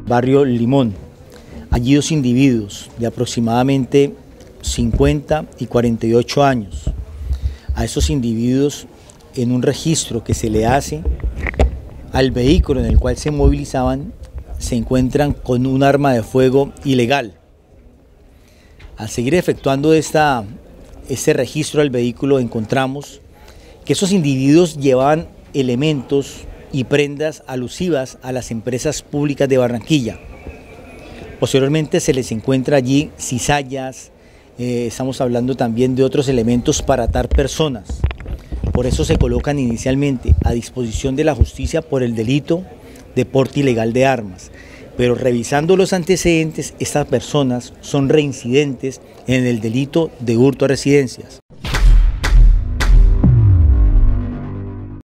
barrio Limón. Allí dos individuos de aproximadamente 50 y 48 años. A esos individuos, en un registro que se le hace al vehículo en el cual se movilizaban, se encuentran con un arma de fuego ilegal. Al seguir efectuando este registro del vehículo, encontramos que esos individuos llevaban elementos y prendas alusivas a las empresas públicas de Barranquilla. Posteriormente se les encuentra allí cizallas, estamos hablando también de otros elementos para atar personas. Por eso se colocan inicialmente a disposición de la justicia por el delito de porte ilegal de armas. Pero revisando los antecedentes, estas personas son reincidentes en el delito de hurto a residencias.